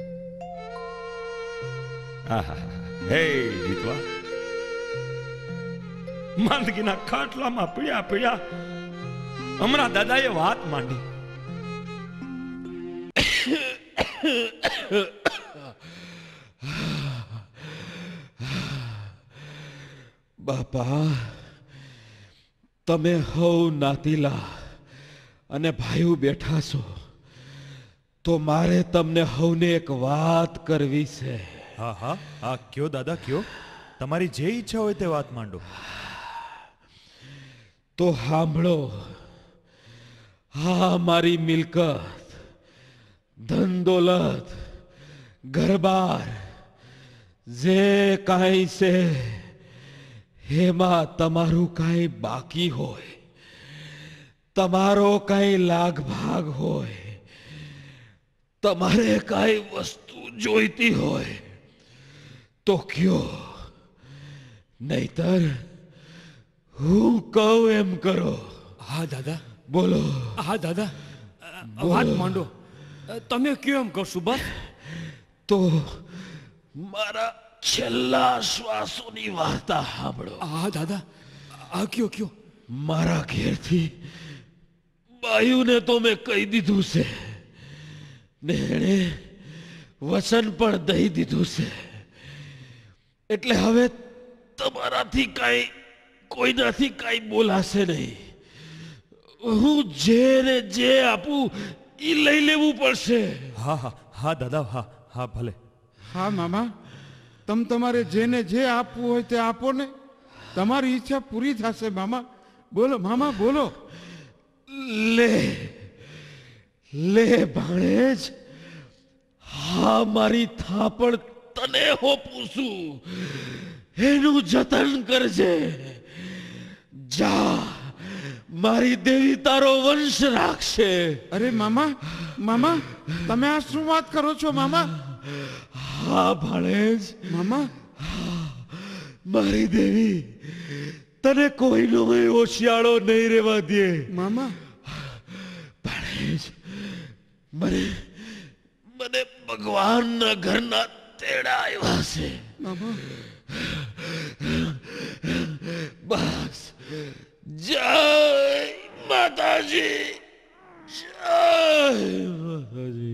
[SPEAKER 1] આહા, હે જીતવા માંદગીના ખાટલામાં પીડ્યા પીડ્યા અમરા દાદાએ વાત માંડી.
[SPEAKER 10] બાપા, તમે હવ નાતીલા અને ભાઈઓ બેઠા છો તો મારે તમને હવને એક વાત કરવી છે.
[SPEAKER 6] હા હા હા, કયો દાદા કયો. તમારી જે ઈચ્છા હોય તે વાત માંડો.
[SPEAKER 10] તો સાંભળો. હા, મારી મિલકત, ધન દોલત, ઘરબાર જે કાંઈ છે એમાં તમારું કાંઈ બાકી હોય, તમારો કાંઈ લાગ ભાગ હોય, તમારે કાંઈ વસ્તુ જોઈતી હોય તો કયો, નહીતર હું કહું એમ કરો.
[SPEAKER 5] હા દાદા.
[SPEAKER 10] બોલો.
[SPEAKER 5] હા દાદા, વાત માંડો. તમે કયો એમ કહો સુભાષ.
[SPEAKER 10] તો મારા છેલ્લા શ્વાસોની વાર્તા સાંભળો.
[SPEAKER 5] હા દાદા, આ કયો કયો.
[SPEAKER 10] મારા ઘેરથી બાયુને તો મેં કહી દીધું છે ને એણે વચન પણ દઈ દીધું છે, એટલે હવે તમારાથી કાંઈ કોઈનાથી કાંઈ બોલાશે નહીં. હું જે ને જે આપું એ લઈ લેવું પડશે.
[SPEAKER 6] હા હા હા દાદા, હા હા ભલે.
[SPEAKER 4] હા મામા, તમારે જેને જે આપવું હોય તે આપો ને, તમારી ઈચ્છા પૂરી થશે મામા. બોલો મામા, બોલો.
[SPEAKER 10] લે લે ભાણેજ, હા મારી થાપણ તને હોપું છું, એનું જતન કરજે. જા, મારી દેવી તારો વંશ રાખશે.
[SPEAKER 4] અરે મામા, મામા તમે આ શું વાત કરો છો મામા?
[SPEAKER 10] હા ભાણેજ,
[SPEAKER 4] મામા
[SPEAKER 10] મારી દેવી તને કોઈનો ઓશિયાળો નહીં રહેવા દે.
[SPEAKER 4] મામા
[SPEAKER 10] ભાણેજ, મને મને ભગવાનના ઘરના તેડા આવ્યા છે.
[SPEAKER 4] મામા
[SPEAKER 10] બસ, જય માતાજી, જય માતાજી.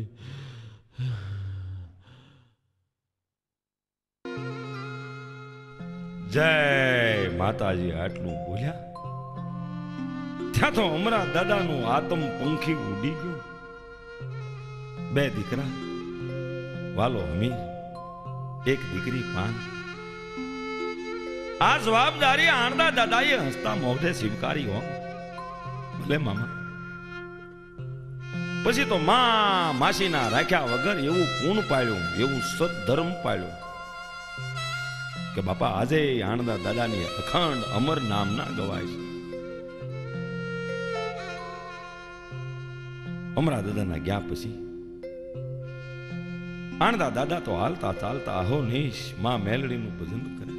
[SPEAKER 1] જય માતાજી આટલું બોલ્યા ત્યાં તો હમરા દાદાનું આતમ પંખી ઉડી ગયું. બે દીકરા, વાલો હમીર, એક દીકરી પાન. આ જવાબદારી આણદા દાદાએ હસતા મોઢે સ્વીકારી. હો ભલે મામા. પછી તો માસીના રાખ્યા વગર એવું પૂર્ણ પાળ્યું, એવું સદધર્મ પાળ્યું કે બાપા આજે આણંદા દાદાની અખંડ અમર નામ ના ગવાય છે. અમરા દાદાના ગયા પછી આણંદા દાદા તો હાલતા ચાલતા અહોનિશ માં મેલડીનું ભજન કરે.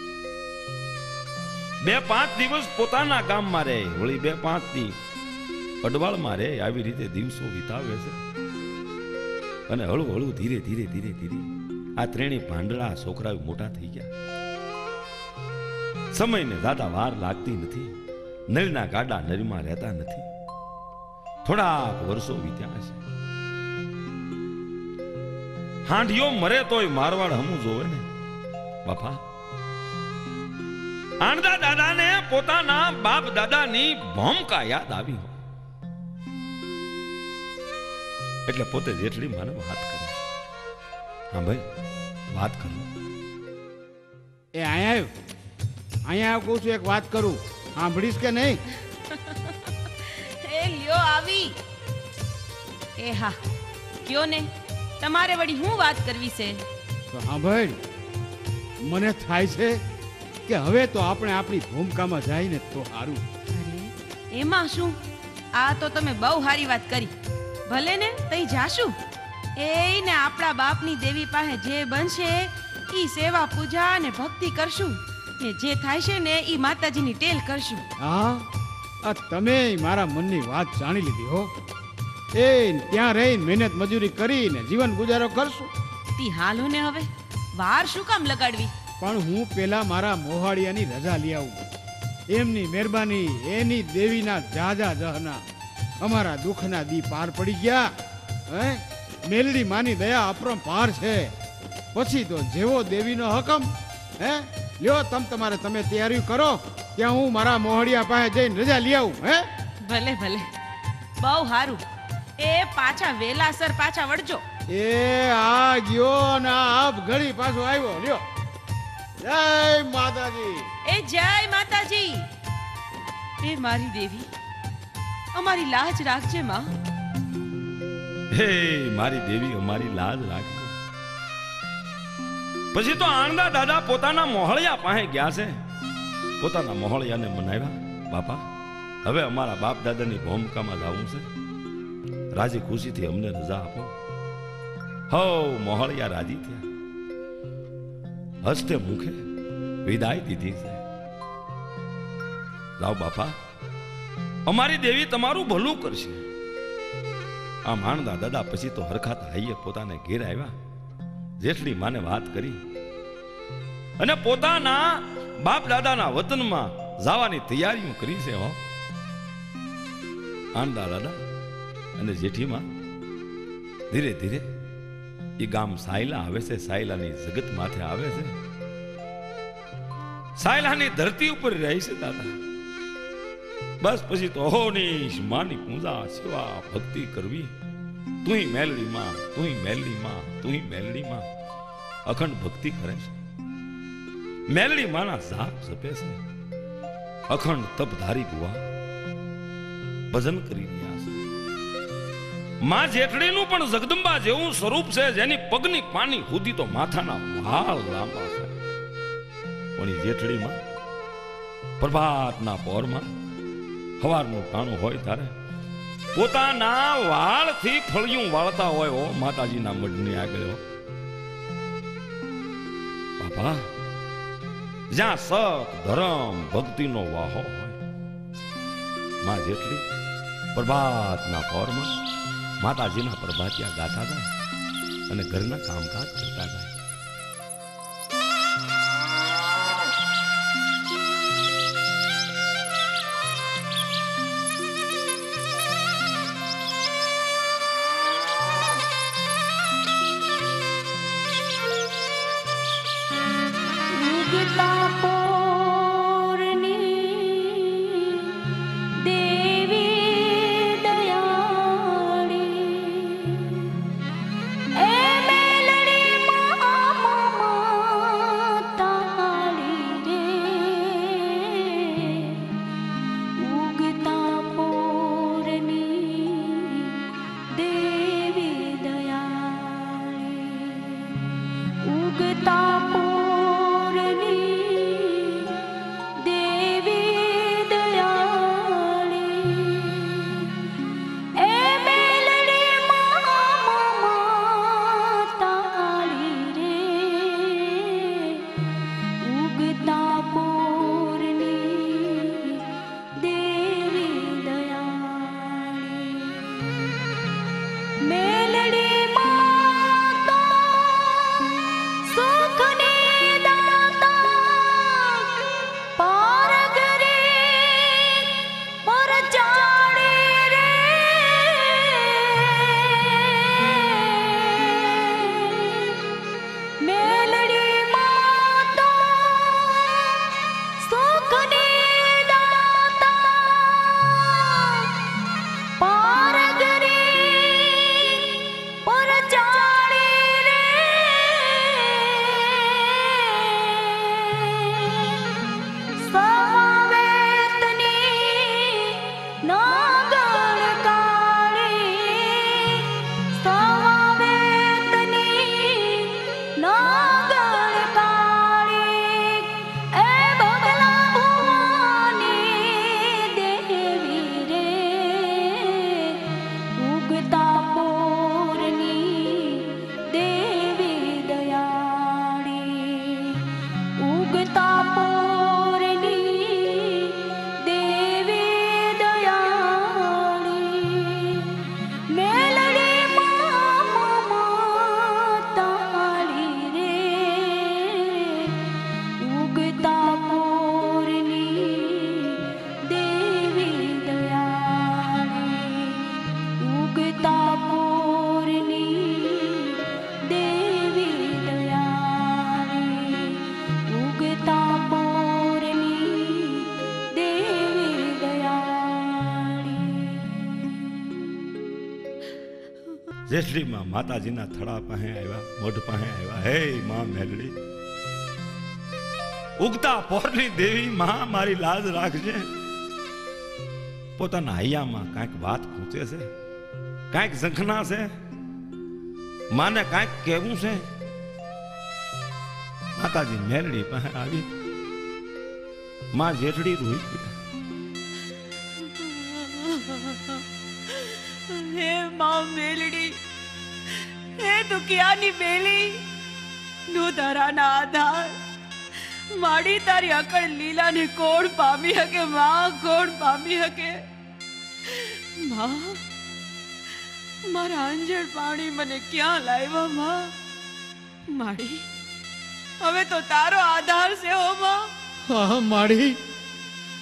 [SPEAKER 1] 2-5 દિવસ પોતાના ગામમાં રહે, વળી 2-5 દી અડવાળમાં રહે. આવી રીતે દિવસો વિતાવે છે. અને હળુ હળુ ધીરે ધીરે ધીરે ધીરે આ ત્રણેય ભાંડળા છોકરાઓ મોટા થઈ ગયા. સમયને દાદા વાર લાગતી નથી. નળના ગાડા નળીમાં રહેતા નથી. થોડાક વર્ષો વીત્યા છે. હાંડિયો મરે તોય મારવાડ હમું જોવે ને બાપા. આણદા દાદાને પોતાના બાપ દાદાની ભૂમિકા યાદ આવી હોય એટલે પોતે જેટલી મને વાત કરે. હા ભાઈ, વાત કરો.
[SPEAKER 4] એ અહીંયા કહું છું, એક વાત કરું, સાંભળીશ કે નહીં?
[SPEAKER 11] એ લ્યો આવી. એ હા, કયો ને, તમારે વળી હું વાત કરવી છે?
[SPEAKER 4] તો સાંભળ, મને થાય છે કે હવે તો આપણે આપણી ભૂમિકામાં જાય ને તો સારું.
[SPEAKER 11] અરે એમાં શું, આ તો તમે બહુ સારી વાત કરી. ભલે ને, તઈ જાશું. એ ને આપણા બાપની દેવી પાસે જે બનશે ઈ સેવા પૂજા અને ભક્તિ કરશું, ને જે થાય છે ને ઈ માતાજીની ટેલ કરશું.
[SPEAKER 4] હા, આ તમે મારા મનની વાત જાણી લીધી હો. એ ત્યાં રહીને મહેનત મજૂરી કરીને જીવન ગુજારો કરશું.
[SPEAKER 11] તી હાલો ને, હવે વાર શું કામ લગાડવી?
[SPEAKER 4] પણ હું પેલા મારા મોહાળિયાની રજા લઈ આવું. એમની મહેરબાની, એની દેવીના જાજા જહના અમારા દુઃખના દી પાર પડી ગયા. હે, મેલડી માની દયા અપરંપાર છે. પછી તો જેવો દેવીનો હકમ. હે લ્યો, તમે તૈયારી કરો, ત્યાં હું મારા મોહડિયા પાસે જઈને રજા લઈ આવું. હે
[SPEAKER 11] ભલે ભલે, બહુ સારું. એ પાછા વેલાસર પાછા વળજો.
[SPEAKER 4] એ આ ગયો ને આપ ઘડી પાછો આવ્યો. લ્યો, જય માતાજી.
[SPEAKER 11] એ જય માતાજી. એ મારી દેવી, અમારી લાજ રાખજે માં.
[SPEAKER 1] હે મારી દેવી, અમારી લાજ રાખજો. પછી તો આણંદા દાદા પોતાના મોહળિયા પાસે ગયા છે. પોતાના મોહળિયાને મનાવ્યા. બાપા, હવે અમારા બાપ દાદાની ભૂમિકામાં જવું છે. રાજી ખુશીથી અમને રજા આપો. હો મોહળિયા રાજી થયા. હસ્તે મુખે વિદાય દીધી છે. લાવ બાપા, અમારી દેવી તમારું ભલું કરશે. આ આણંદા દાદા પછી તો હરખાત હાઈએ પોતાને ઘેર આવ્યા. જેઠડી માને વાત કરી અને પોતાના બાપ દાદાના વતનમાં જવાની તૈયારીઓ કરી છે હો. આંડા દાદા અને જેઠીમાં ધીરે ધીરે એ ગામ સાયલા આવે છે. સાયલાની જગત માથે આવે છે. સાયલાની ધરતી ઉપર રહે છે દાદા. બસ પછી તો હોનીશ માની પૂજા સેવા ભક્તિ કરવી. તુંય મેલડી માં, તુંય મેલડી માં, તુંય મેલડી માં અખંડ ભક્તિ કરે છે. મેલડી માના જાપ જપે છે. અખંડ તપધારી બુવા ભજન કરી રહ્યા છે. માં જેઠડીનું પણ જગદંબા જેવું સ્વરૂપ છે, જેની પગની પાની સુધી તો માથાના વાળ લાંબા છે. પણ એ જેઠડીમાં પ્રભાતના પહોરમાં સવારનું ટાણું હોય ત્યારે પોતાના વાળથી ફળિયું વાળતા હોય હો માતાજીના મઢની આગળ. બાપા જ્યાં સત ધર્મ ભક્તિનો વાહો હોય, માં જેટલી પ્રભાતના પહોરમાં માતાજીના પ્રભાતિયા ગાતા જાય અને ઘરના કામકાજ કરતા જાય. જેઠડીમાં માતાજીના થડા પાસે આવ્યા, મઢ પાસે આવ્યા. હે માં મેલડી, ઉગતા પોરની દેવી માં મારી લાજ રાખજે. પોતાના હૈયામાં કાંઈક વાત ખૂંચે છે, કાંઈક ઝંખના છે, માને કાંઈક કહેવું છે. માતાજી મેલડી પાસે આવી. માં જેઠડી રોઈ ગઈ.
[SPEAKER 7] હે માં મેલડી, હે દુખિયાની બેલી, દુધારાના આધાર, માડી તારી અકળ લીલાને કોણ પામી હકે માં, કોણ પામી હકે માં? મારા અંજળ પાણી મને ક્યાં લાવ્યા માં? માડી હવે તો તારો આધાર છે હો માં.
[SPEAKER 4] હા માડી,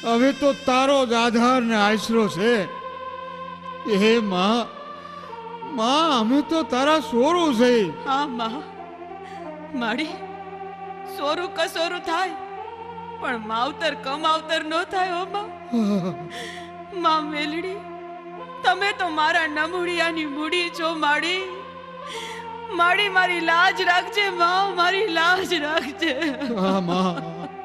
[SPEAKER 4] હવે તો તારો જ આધાર ને આશરો છે. હે માં, માં અમે તો તારા સોરું છે.
[SPEAKER 7] હા માં, માડી સોરું કસોરું થાય પણ માવતર કમાવતર નો થાય. હો માં, માં મેલડી તમે તો મારા નમુડિયાની મૂડી છો. માડી માડી મારી લાજ રાખજે માં, મારી લાજ રાખજે.
[SPEAKER 4] હા માં.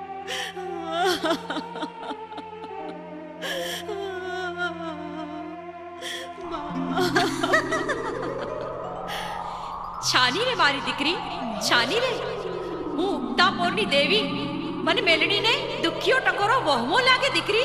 [SPEAKER 8] છાની રે મારી દીકરી, છાની રે. હું ઉગતા પોરની દેવી, મને મેલડીને દુખિયો ટકોરો વહમો લાગે દીકરી.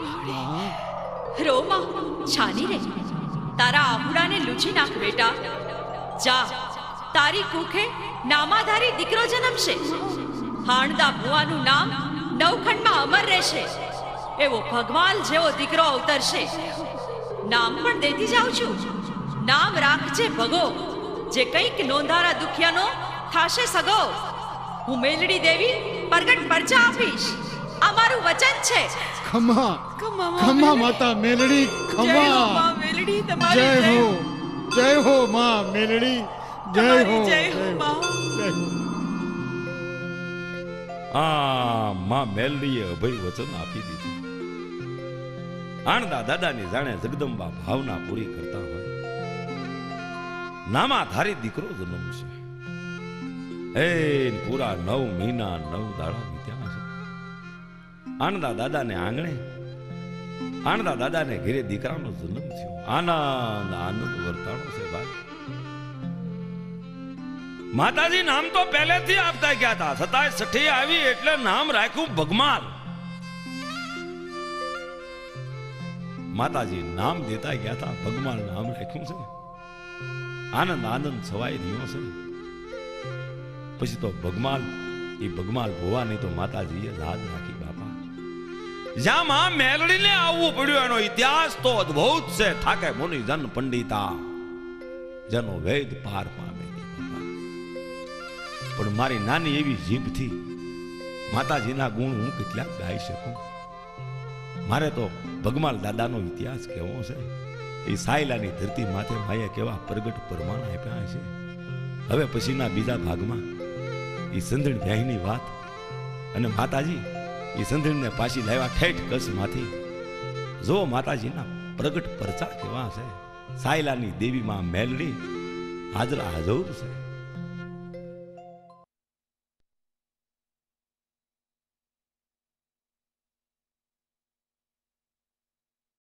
[SPEAKER 8] રોમાં છાની રે, તારા આહુડાને લૂછી નાખ બેટા. જા, તારી કુખે નામાધારી દીકરો જન્મશે. હાણદા ભુવાનું નામ નવખંડમાં અમર રહેશે. એવો ભગવાન જેવો દીકરો અવતરશે. નામ પણ દેતી જાઉં છું. નામ રાખજે ભગો, જે કંઈક નોંધારા દુખિયાનો થાશે સગો. હું મેલડી દેવી પ્રગટ પરચા આપીશ, આ મારું વચન છે.
[SPEAKER 4] ખમા ખમા માતા મેલડી, ખમા.
[SPEAKER 7] મેલડી
[SPEAKER 4] જય
[SPEAKER 7] તમારી
[SPEAKER 4] હો, જય હો માં મેલડી, જય હો,
[SPEAKER 7] જય હો માં.
[SPEAKER 4] જય હો.
[SPEAKER 1] આ માં મેલડીએ અભય વચન આપી દીધું. આણદા દાદાની જાણે જગદંબા ભાવના પૂરી કરતા હોય. નામાધારી દીકરો જન્મશે. એ પૂરા 9 મહિના 9 દાડા વીત્યા છે. આણદા દાદાને આંગણે, આણદા દાદાને ઘરે દીકરાનો જન્મ થયો. આનંદ આનંદ વર્તાણો છે ભાઈ. માતાજી નામ તો પહેલેથી આપતા ગયા હતા, છતાંય સઠી આવી એટલે નામ રાખ્યું ભગમાલ. માતાજી નામ દેતા ગયા હતા, ભગમાલ નામ રાખ્યું છે. આનંદ આનંદ છવાઈ રહ્યો છે. પછી તો ભગમાલ, એ ભગમાલ ભોવાની તો માતાજીએ લાજ રાખી બાપા. જ્યાં માં મેલડીને આવવું પડ્યું એનો ઇતિહાસ તો અદ્ભુત છે. થાકે મુનિ જન પંડિતા જનો વેદ પાર પામે. પણ મારી નાની એવી જીભથી માતાજીના ગુણ હું કેટલાક ગાઈ શકું. મારે તો ભગમાલ દાદાનો ઇતિહાસ કેવો છે. એ સાયલાની ધરતી માથે માએ કેવા પ્રગટ પરમાણ આપ્યા છે. હવે પછીના બીજા ભાગમાં એ સંધણ ભ્યાઈની વાત અને માતાજી એ સંધણને પાછી લાવ્યા ઠેઠ કચ્છમાંથી. જો માતાજીના પ્રગટ પરચા કેવા છે. સાયલાની દેવી માં મેલડી હાજરા હાજર છે.